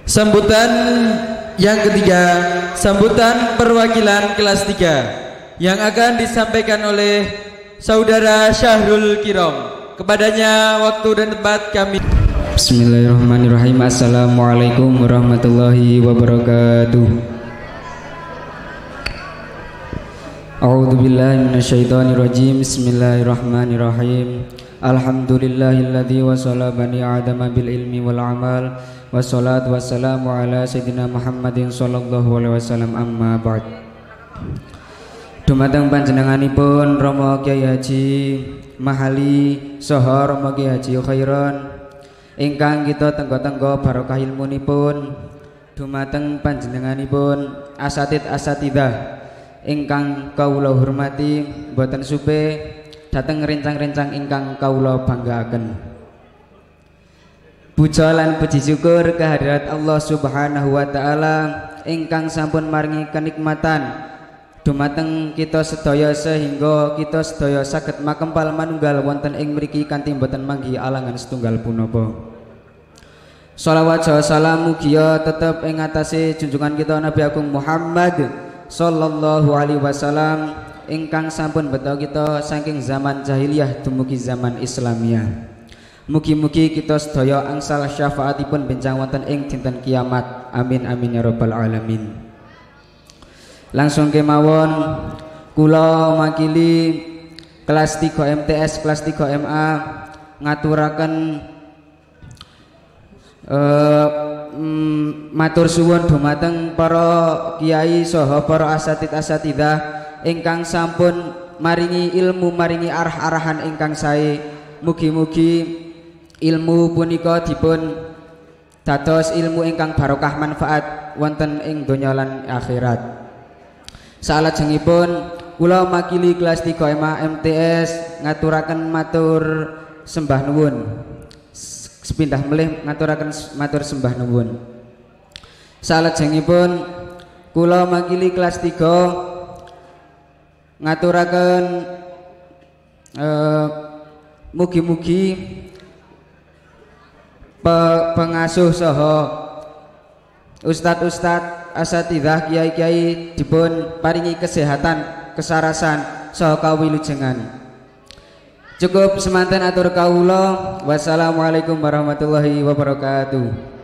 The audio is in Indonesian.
Sambutan yang ketiga, sambutan perwakilan kelas 3 yang akan disampaikan oleh Saudara Syahrul Kirom. Kepadanya waktu dan tempat kami. Bismillahirrahmanirrahim. Assalamualaikum warahmatullahi wabarakatuh. A'udzubillahi minasyaitonirrajim. Bismillahirrahmanirrahim. Alhamdulillahilladzi wasala bani adama bil ilmi wal amal. Wassalatu wassalamu ala sayyidina Muhammadin sallallahu alaihi wasallam, amma ba'd. Dumateng panjenenganipun Rama Kyai Haji Mahali saha Rama Kyai Haji Khairon ingkang kita tenggo-tenggo barokah ilmunipun, dumateng panjenenganipun asatid-asatidah ingkang kawula hormati, boten supe dhateng rencang-rencang ingkang kawula banggaaken. Puja lan puji syukur kehadirat Allah Subhanahu wa taala ingkang sampun maringi kenikmatan dumateng kita sedaya sehingga kita sedaya saged makempal manunggal wonten ing mriki kanthi boten manggi alangan setunggal punapa. Shalawat salam mugia tetep ing atase junjungan kita Nabi Agung Muhammad sallallahu alaihi wasallam ingkang sampun beto kita saking zaman jahiliyah dumugi zaman Islamiyah. Mugi-mugi kita sedaya angsal syafaatipun benjang wonten ing dinten kiamat. Amin amin ya rabbal alamin. Langsung kemawon kula makili kelas 3 MTS, kelas 3 MA ngaturaken matur suwun dumateng para kiai saha para asatid-asatidah ingkang sampun maringi ilmu, maringi arah-arahan ingkang sae. Mugi-mugi ilmu punika dipun dados ilmu ingkang barokah manfaat wonten ing donya lan akhirat. Salajengipun kula makili kelas 3 MA MTS ngaturaken matur sembah nuwun. Sepindah melih ngaturaken matur sembah nuwun. Salajengipun kula makili kelas 3 ngaturaken mugi-mugi pengasuh saha ustad-ustad asatidah kiai-kiai dipun paringi kesehatan, kesarasan saha kawilujengan. Cukup semanten atur kawula. Wassalamualaikum warahmatullahi wabarakatuh.